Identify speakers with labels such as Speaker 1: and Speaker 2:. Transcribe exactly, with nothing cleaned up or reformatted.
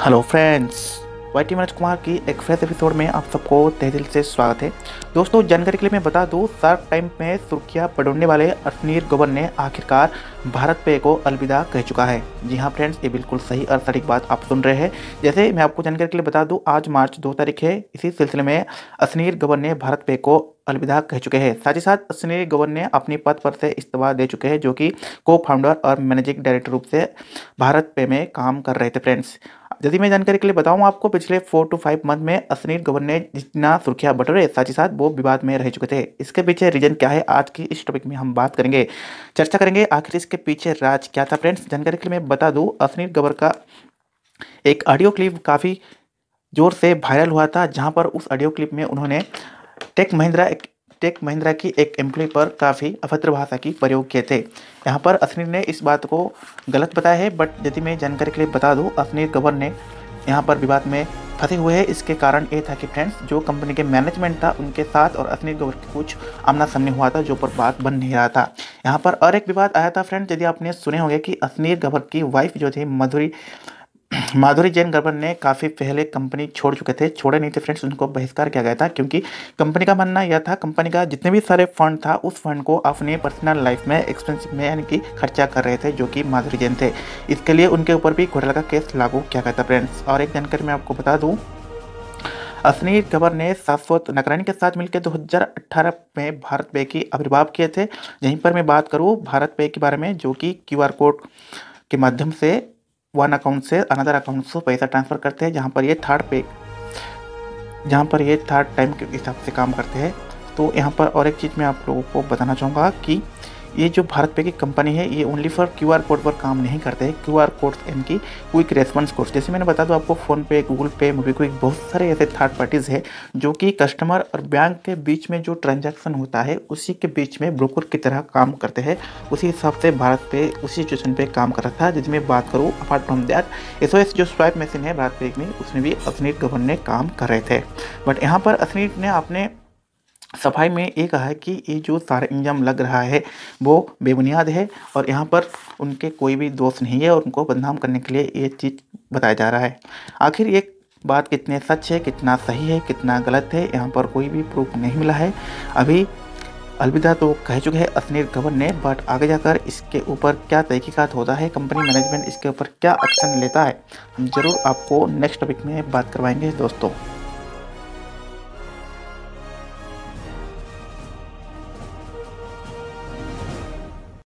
Speaker 1: Hello friends, Y T Manoj Kumar की एक fresh episode में आप सबको तहे दिल से स्वागत है। दोस्तों, जानकारी के लिए मैं बता दूं, शार्क टाइम में सुर्खियां बटोरने वाले अश्नीर ग्रोवर ने आखिरकार भारत पे को अलविदा कह चुका है। जी हाँ फ्रेंड्स, ये बिल्कुल सही और सटीक बात आप सुन रहे हैं। जैसे मैं आपको जानकारी के लिए बता दूं, आज मार्च दो तारीख है। इसी सिलसिले में अश्नीर ग्रोवर ने भारत पे को अलविदा कह चुके हैं। साथ ही साथ अश्नीर ग्रोवर ने अपनी पद पर से इस्तीफा दे चुके हैं, जो कि को फाउंडर और मैनेजिंग डायरेक्टर रूप से भारत पे में काम कर रहे थे। फ्रेंड्स, यदि मैं जानकारी के लिए बताऊं आपको, पिछले फोर टू फाइव मंथ में अश्नीर ग्रोवर ने जितना सुर्खियां बटोरे, साथ ही साथ वो विवाद में रह चुके थे। इसके पीछे रीजन क्या है, आज की इस टॉपिक में हम बात करेंगे, चर्चा करेंगे आखिर इसके पीछे राज क्या था। फ्रेंड्स, जानकारी के लिए मैं बता दूं, अश्नीर ग्रोवर का एक ऑडियो क्लिप काफ़ी जोर से वायरल हुआ था, जहां पर उस ऑडियो क्लिप में उन्होंने टेक महिंद्रा टेक महिंद्रा की एक एम्प्लॉय पर काफ़ी अभद्र भाषा की प्रयोग किए थे। यहाँ पर अश्नीर ने इस बात को गलत बताया है, बट यदि मैं जानकारी के लिए बता दूँ, अश्नीर ग्रोवर ने यहाँ पर विवाद में फंसे हुए हैं। इसके कारण ये था कि फ्रेंड्स, जो कंपनी के मैनेजमेंट था उनके साथ और अश्नीर ग्रोवर की कुछ आमना सामने हुआ था, जो पर बात बन नहीं रहा था। यहाँ पर और एक विवाद आया था फ्रेंड्स, यदि आपने सुने होंगे कि अश्नीर ग्रोवर की वाइफ जो थी माधुरी माधुरी जैन ग्रोवर ने काफ़ी पहले कंपनी छोड़ चुके थे, छोड़े नहीं थे फ्रेंड्स, उनको बहिष्कार किया गया था, क्योंकि कंपनी का मानना यह था, कंपनी का जितने भी सारे फंड था उस फंड को अपने पर्सनल लाइफ में एक्सपेंसिव में यानी कि खर्चा कर रहे थे, जो कि माधुरी जैन थे। इसके लिए उनके ऊपर भी घोटाला का केस लागू किया गया था। फ्रेंड्स, और एक जानकारी मैं आपको बता दूँ, अश्नीर ग्रोवर ने शाश्वत नगरानी के साथ मिलकर दो हज़ार अठारह में भारत पे की आविर्भाव किए थे। यहीं पर मैं बात करूँ भारत पे के बारे में, जो कि क्यू आर कोड के माध्यम से वन अकाउंट से अनदर अकाउंट से पैसा ट्रांसफ़र करते हैं, जहां पर ये थर्ड पे जहां पर ये थर्ड टाइम के हिसाब से काम करते हैं। तो यहां पर और एक चीज़ मैं आप लोगों को बताना चाहूँगा कि ये जो भारत पे की कंपनी है, ये only for Q R code पर काम नहीं करते हैं। क्यू आर कोड इनकी क्विक रेस्पॉन्स कोड, जैसे मैंने बता दूं आपको, फ़ोन पे, गूगल पे, मोबीक्विक, बहुत सारे ऐसे थर्ड पार्टीज़ है जो कि कस्टमर और बैंक के बीच में जो ट्रांजैक्शन होता है उसी के बीच में ब्रोकर की तरह काम करते हैं। उसी हिसाब से भारत पे उसी सिचुएशन पे काम कर रहा था। जिसमें बात करूँ, apart from that, S O S जो स्वाइप मशीन है भारत पे में, उसमें भी अश्नीर ग्रोवर ने काम कर रहे थे। बट यहाँ पर अश्नीर ने अपने सफाई में ये कहा है कि ये जो सारा इंजाम लग रहा है वो बेबुनियाद है, और यहाँ पर उनके कोई भी दोष नहीं है, और उनको बदनाम करने के लिए ये चीज़ बताया जा रहा है। आखिर ये बात कितने सच है, कितना सही है, कितना गलत है, यहाँ पर कोई भी प्रूफ नहीं मिला है। अभी अलविदा तो कह चुके हैं अश्नीर ग्रोवर ने, बट आगे जाकर इसके ऊपर क्या तहकीकात होता है, कंपनी मैनेजमेंट इसके ऊपर क्या एक्शन लेता है, हम जरूर आपको नेक्स्ट टॉपिक में बात करवाएंगे दोस्तों।